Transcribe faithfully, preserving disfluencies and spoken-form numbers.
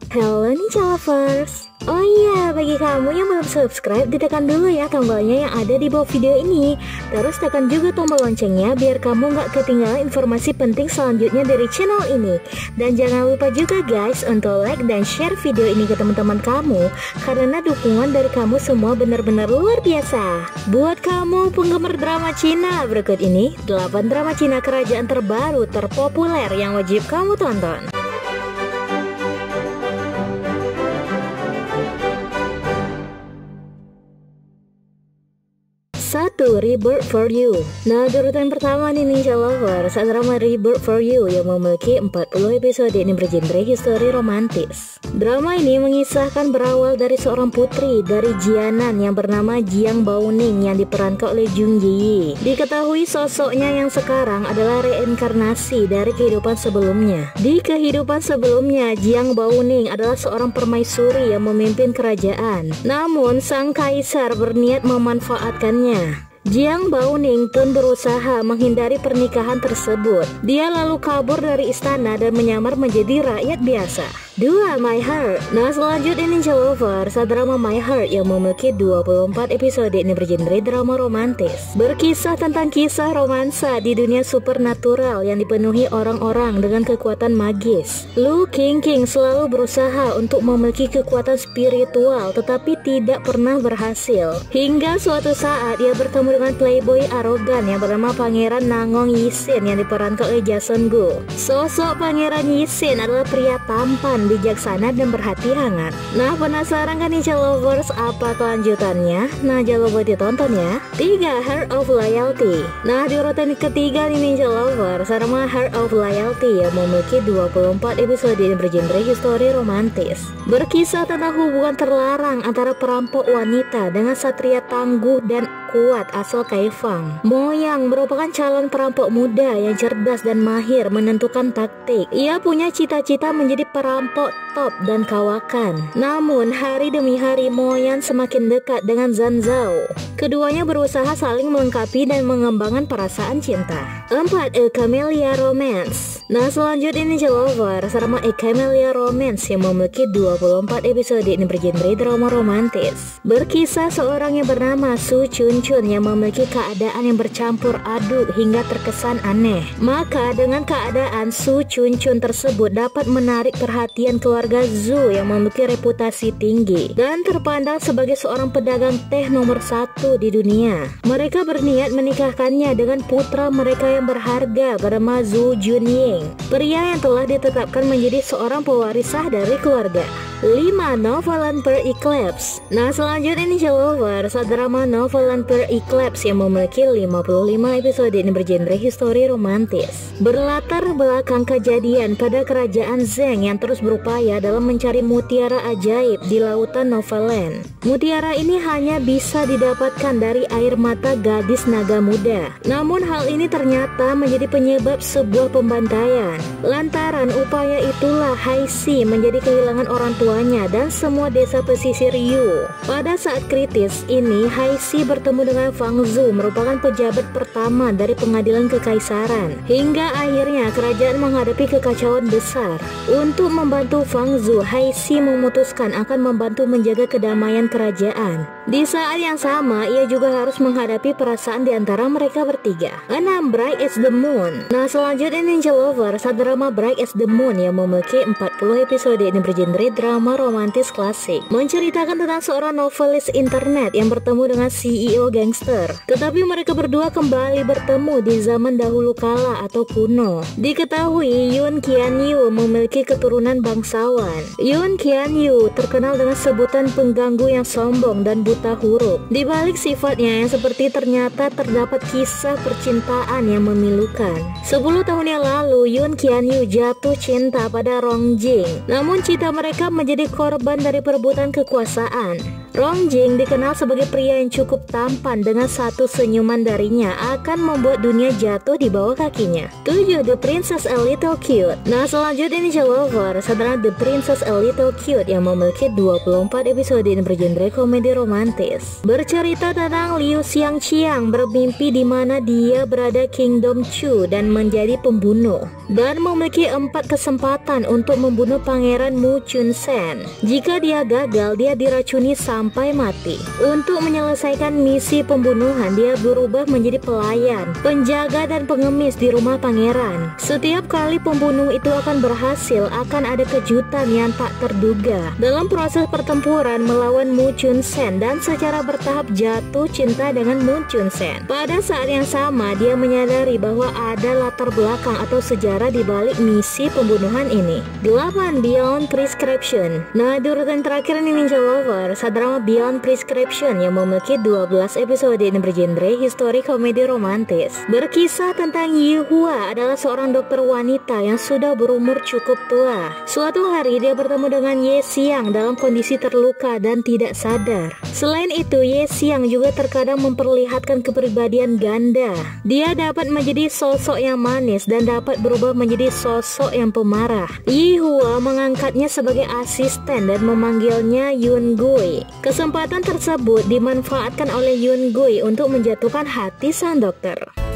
Halo Ninja Lovers. Oh iya, bagi kamu yang belum subscribe, ditekan dulu ya tombolnya yang ada di bawah video ini. Terus tekan juga tombol loncengnya biar kamu nggak ketinggalan informasi penting selanjutnya dari channel ini. Dan jangan lupa juga guys untuk like dan share video ini ke teman-teman kamu, karena dukungan dari kamu semua benar-benar luar biasa. Buat kamu penggemar drama Cina, berikut ini delapan drama Cina kerajaan terbaru terpopuler yang wajib kamu tonton. satu. Rebirth for You. Nah, di urutan pertama nih Ninja Lovers, drama Rebirth for You yang memiliki empat puluh episode ini bergenre histori romantis. Drama ini mengisahkan berawal dari seorang putri dari Jianan yang bernama Jiang Baoning yang diperankan oleh Jung Ji. Diketahui sosoknya yang sekarang adalah reinkarnasi dari kehidupan sebelumnya. Di kehidupan sebelumnya, Jiang Baoning adalah seorang permaisuri yang memimpin kerajaan. Namun, sang kaisar berniat memanfaatkannya. Jiang Baoning pun berusaha menghindari pernikahan tersebut. Dia lalu kabur dari istana dan menyamar menjadi rakyat biasa. dua. My Heart. Nah, selanjutnya Ninja Lovers, drama My Heart yang memiliki dua puluh empat episode ini bergenre drama romantis. Berkisah tentang kisah romansa di dunia supernatural yang dipenuhi orang-orang dengan kekuatan magis. Lu Qingqing selalu berusaha untuk memiliki kekuatan spiritual tetapi tidak pernah berhasil. Hingga suatu saat ia bertemu dengan playboy arogan yang bernama Pangeran Nangong Yixin yang diperankan oleh Jason Gu. Sosok Pangeran Yixin adalah pria tampan, bijaksana dan berhati hangat. Nah, penasaran kan Ninja Lovers apa kelanjutannya? Nah, jangan lupa ditonton ya. tiga. Heart of Loyalty. Nah, di urutan ketiga nih Ninja Lovers, drama Heart of Loyalty yang memiliki dua puluh empat episode ini bergenre histori romantis. Berkisah tentang hubungan terlarang antara perampok wanita dengan satria tangguh dan kuat asal Kaifang. Mo Yang merupakan calon perampok muda yang cerdas dan mahir menentukan taktik. Ia punya cita-cita menjadi perampok top dan kawakan. Namun hari demi hari Mo Yang semakin dekat dengan Zhan Zhao. Keduanya berusaha saling melengkapi dan mengembangkan perasaan cinta. empat. A Camellia Romance. Nah, selanjutnya Ninja Lovers, drama A Camellia Romance yang memiliki dua puluh empat episode ini bergenre drama romantis. Berkisah seorang yang bernama Su Chun Chun yang memiliki keadaan yang bercampur aduk hingga terkesan aneh. Maka dengan keadaan Su Chun Chun tersebut dapat menarik perhatian keluarga Zhu yang memiliki reputasi tinggi dan terpandang sebagai seorang pedagang teh nomor satu di dunia. Mereka berniat menikahkannya dengan putra mereka yang berharga bernama Zhu Junying, pria yang telah ditetapkan menjadi seorang pewaris sah dari keluarga. lima. Noveland Per Eclipse. Nah, selanjutnya Ninja Lovers, drama Noveland Per Eclipse yang memiliki lima puluh lima episode ini bergenre histori romantis. Berlatar belakang kejadian pada kerajaan Zheng yang terus berupaya dalam mencari mutiara ajaib di lautan Noveland. Mutiara ini hanya bisa didapatkan dari air mata gadis naga muda. Namun hal ini ternyata menjadi penyebab sebuah pembantaian. Lantaran upaya itulah Haixi menjadi kehilangan orang tua dan semua desa pesisir Yu. Pada saat kritis ini, Haixi bertemu dengan Fang Zhu, merupakan pejabat pertama dari pengadilan kekaisaran. Hingga akhirnya kerajaan menghadapi kekacauan besar. Untuk membantu Fang Zhu, Haixi memutuskan akan membantu menjaga kedamaian kerajaan. Di saat yang sama, ia juga harus menghadapi perasaan di antara mereka bertiga. enam. Bright as the Moon. Nah, selanjutnya Ninja Lovers, drama Bright as the Moon yang memiliki empat puluh episode ini bergenre drama romantis klasik. Menceritakan tentang seorang novelis internet yang bertemu dengan C E O gangster. Tetapi mereka berdua kembali bertemu di zaman dahulu kala atau kuno. Diketahui Yun Qianyu memiliki keturunan bangsawan. Yun Qianyu terkenal dengan sebutan pengganggu yang sombong dan buta huruf. Di balik sifatnya yang seperti ternyata terdapat kisah percintaan yang memilukan. sepuluh tahun yang lalu Yun Qianyu jatuh cinta pada Rong Jing. Namun cinta mereka menjadi korban dari perebutan kekuasaan. Rong Jing dikenal sebagai pria yang cukup tampan, dengan satu senyuman darinya akan membuat dunia jatuh di bawah kakinya. tujuh. The Princess a Little Cute. Nah, selanjutnya Ninja Lovers adalah The Princess a Little Cute yang memiliki dua puluh empat episode dan bergenre komedi romantis. Bercerita tentang Liu Xiangqiang bermimpi di mana dia berada Kingdom Chu dan menjadi pembunuh, dan memiliki empat kesempatan untuk membunuh Pangeran Mu Chun Sen. Jika dia gagal, dia diracuni sampai mati. Untuk menyelesaikan misi pembunuhan, dia berubah menjadi pelayan, penjaga dan pengemis di rumah pangeran. Setiap kali pembunuh itu akan berhasil, akan ada kejutan yang tak terduga. Dalam proses pertempuran melawan Mu Chun Sen, dan secara bertahap jatuh cinta dengan Mu Chun Sen. Pada saat yang sama, dia menyadari bahwa ada latar belakang atau sejarah di balik misi pembunuhan ini. delapan. Beyond Prescription. Nah, di urutan terakhir ini Ninja Lovers, drama Beyond Prescription yang memiliki dua belas episode dan bergenre histori komedi romantis. Berkisah tentang Yi Hua, adalah seorang dokter wanita yang sudah berumur cukup tua. Suatu hari dia bertemu dengan Ye Xiang dalam kondisi terluka dan tidak sadar. Selain itu, Ye Xiang juga terkadang memperlihatkan kepribadian ganda. Dia dapat menjadi sosok yang manis dan dapat berubah menjadi sosok yang pemarah. Yi Hua mengangkatnya sebagai asisten dan memanggilnya Yun Gui. Kesempatan tersebut dimanfaatkan oleh Yun Gui untuk menjatuhkan hati sang dokter.